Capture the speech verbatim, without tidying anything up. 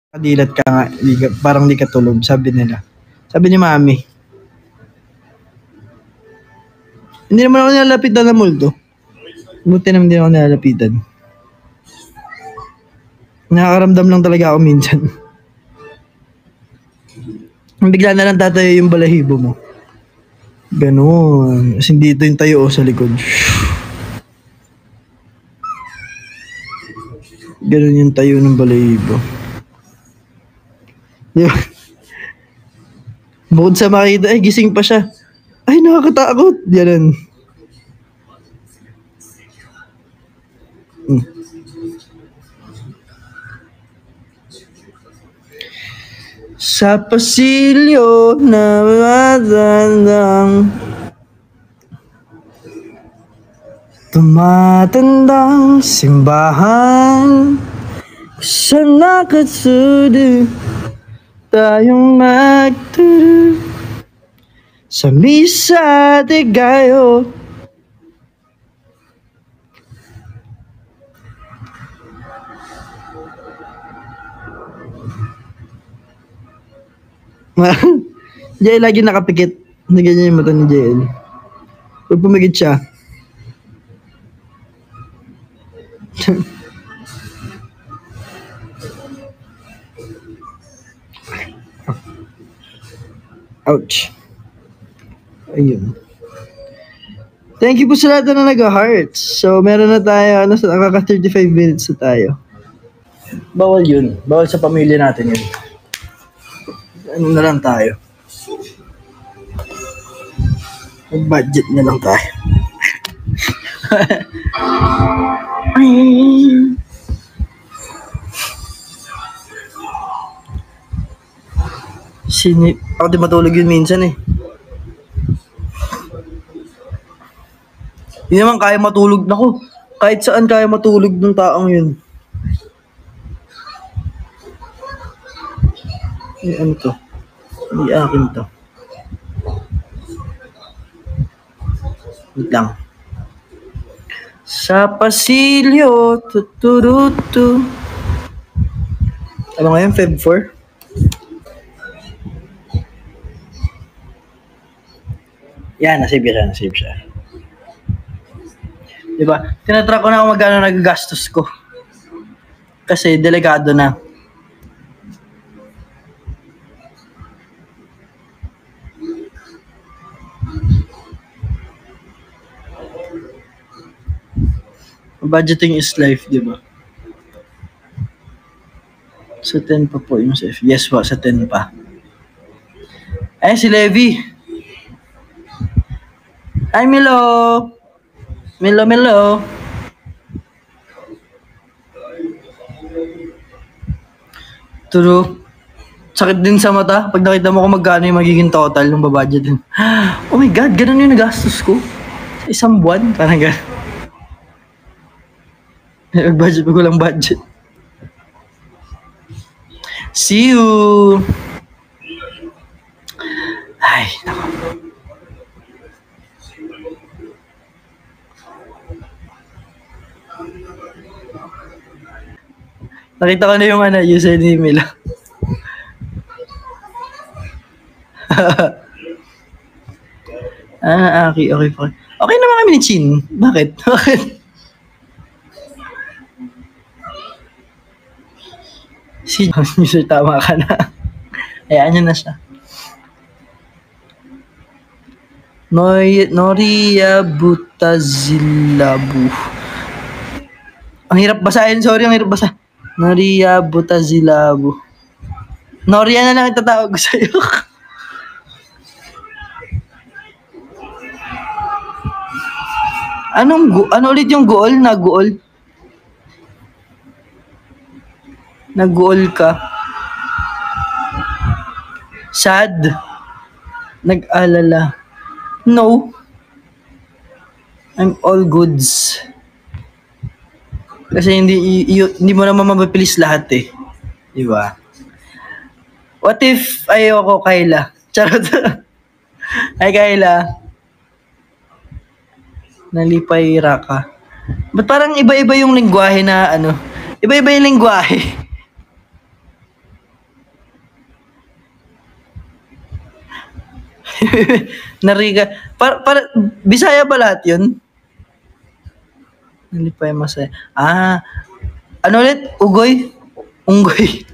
Kadilat ka nga, di ka, parang di ka tulog, sabi nila. Sabi ni mami. Hindi naman ako nilalapitan ng multo. Buti naman hindi ako nilalapitan. Nakakaramdam lang talaga ako minsan. Bigla na lang tatayo yung balahibo mo. Ganun. Kasi dito yung tayo sa likod. Ganun yung tayo ng balahibo. Diba? Bukod sa makita, ay gising pa siya. Ay, nakakatakot. Ganun. Hmm. Sa pasilyo na matandang tumatandang simbahan sa nakatsudo tayong magturo sa misa de gallo. J L lagi nakapikit. Hindi ganyan yung mata ni J L. Pag pumikit siya. Ouch. Ayun. Thank you po sa lahat na nag-hearts. So, meron na tayo, ano, nakaka thirty-five minutes na tayo. Bawal yun. Bawal sa pamilya natin yun. Ano na lang tayo. Mag-budget na lang tayo. Sini... Ako di matulog yun minsan eh. Hindi naman kaya matulog. Naku, kahit saan kaya matulog ng taong yun. Ay, ano to? Hindi akin to. Wait lang. Sa pasilyo, tuturutu. Ano ngayon, Feb four? Yan, nasave siya, nasave siya. Diba? Tinatrack ko na kung magkano nagagastos ko. Kasi delikado na. Budgeting is life, di ba? Sa ten pa po yung safe. Yes po, sa ten pa. Ay, si Levi. Ay, Milo. Milo, Milo. True. Sakit din sa mata. Pag nakita mo kung magkano yung magiging total ng babudget din. Oh my God, ganun yung nagastos ko. Sa isang buwan. Parang ganun. Nag-budget ko lang budget. See you! Ay, nako. Nakita ko na yung ano, user ni Mila. ah, okay, okay po. Okay naman kami ni Chin. Bakit? Bakit? Si user, tama ka na. Hayaan nyo na siya. Noy, Noria Butazilabu. Ang hirap basahin, sorry, ang hirap basa. Noria Butazilabu. Noria na lang itatawag ko sa'yo. Anong gu- ano ulit yung goal na goal? Nag-goal ka. Sad. Nag-alala. No. I'm all goods. Kasi hindi y- y- hindi mo naman mapapilis lahat eh. Di ba? What if ayoko, Kayla? Charot. Ay, Kayla. Nalipay Raka. Ba't parang iba-iba yung lingwahe na ano? Iba-iba yung lingwahe. Nariga. Para, para, Bisaya ba lahat yun? Nalipay masaya. Ah, ano ulit? Ugoy? Unggoy.